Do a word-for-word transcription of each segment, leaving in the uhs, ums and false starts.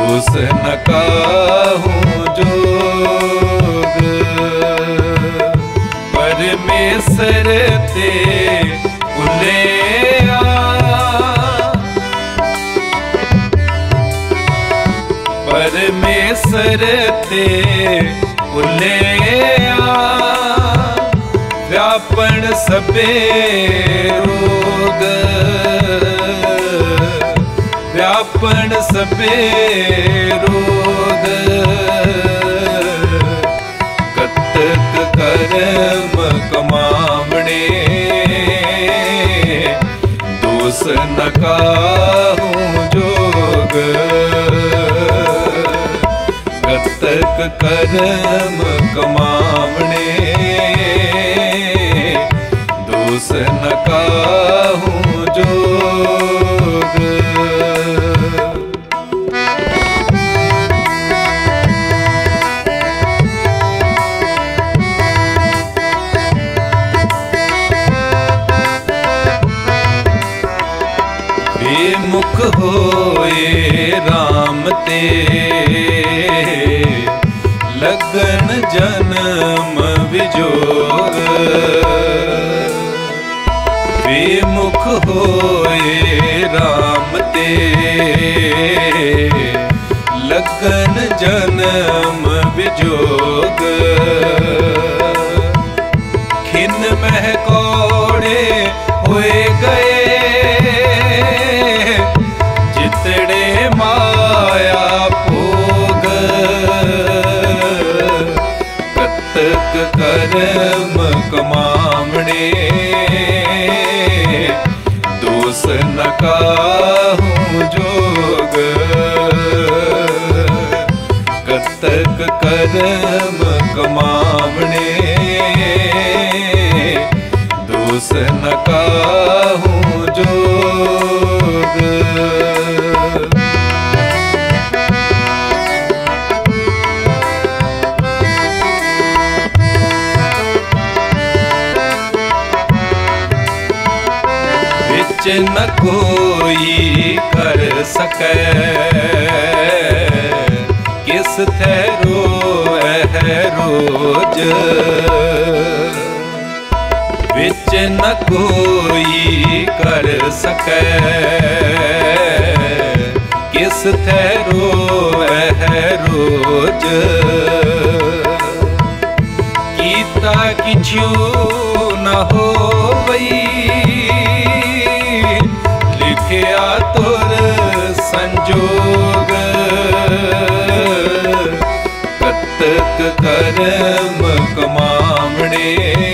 दोष न काहूं जोग। परमेश्वर ते भुलिया, परमेश्वर ते भुलिया, व्यापन सबे रोग, व्यापन सबे रोग। कतक कर्म कमावणे, दोष न काहूं जोग। कतक कर्म कमावणे, दोष न काहूं जोग। बेमुख होए राम ते, लगन जन्म विजोग। बेमुख होए राम ते, लगन जन्म विजोग। खिन मह कौड़े होए गए, जितड़े माया भोग। कतक कर्म कमावणे, दोष न काहूं जोग। कतक कर्म कमावणे, दोष न काहूं जोग। विच न कोई कर सकै, किस थैरो है रोज। विच न कोई कर सकै, किस थैरो है रोज। कीता किछु न होवई, लिखिया तुर संजोग। कतक कर्म कमावणे,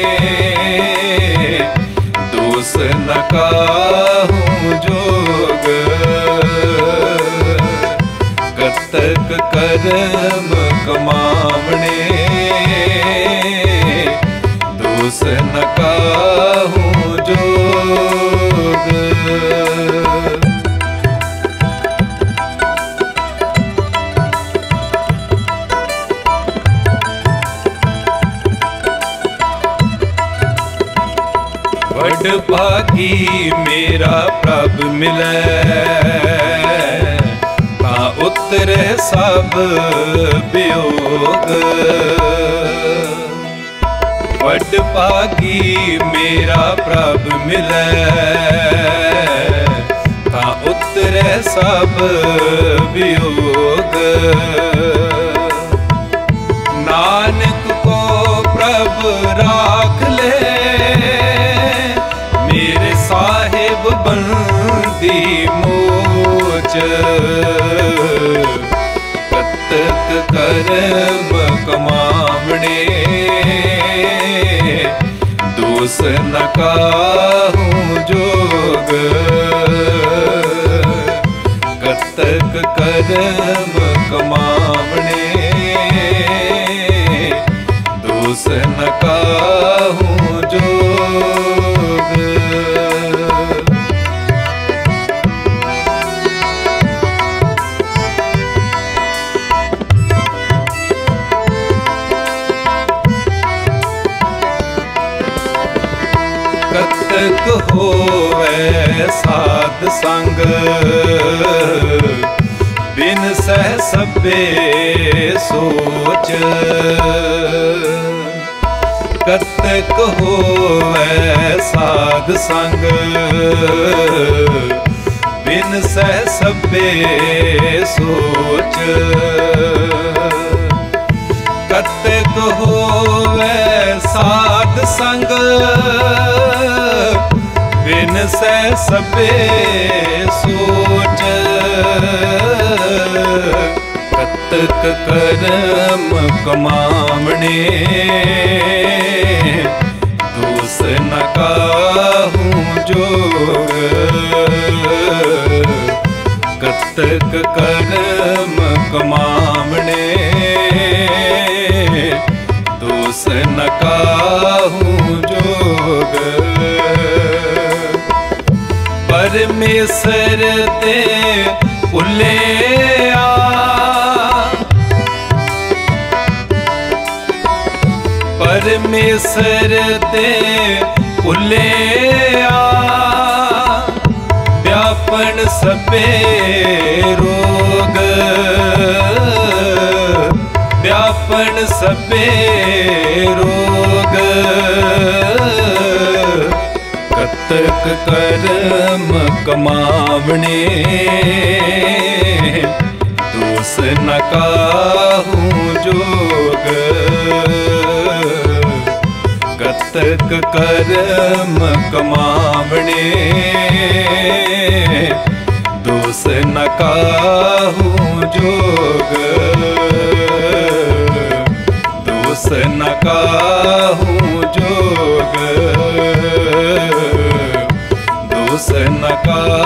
दोष न काहूं जोग। कतक कर्म कमावणे, दोष न काहूं जोग। बड़ भागी मेरा प्रभ मिलै, ता उतरे सब वियोग। बड़ भागी मेरा प्रभ मिलै, ता उतरे सब वियोग। नानक को प्रभ राख ले, मेरे साहिब बंदी मोच। कतक कर्म कमावणे, दोष न काहूं जोग। कतक कर्म कमावणे, दोष न काहूं जोग। कतक होवे साध संग, बिन सह सबे सोच। कतक होवै साध संग बिन सह सबे सोच। कतक होवै साध संग बिन सह सबे सोच। कतक करम कमावणे दोष न काहू जोग। कतक करम कमावणे दोष न काहू जोग। परमेश्वर ते भुलिया परमेश्वर ते भुलिया व्यापन सबे रोग। व्यापन सबे रोग। कतक करम कमावणे दोष न काहू जोग। कतक करम कमावणे दोष न काहू जोग। दोष न काहू जोग। दोष न काहू